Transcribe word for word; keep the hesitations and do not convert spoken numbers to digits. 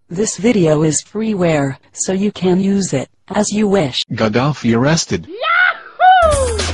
This video is freeware, so you can use it as you wish. Gaddafi arrested. Yahoo!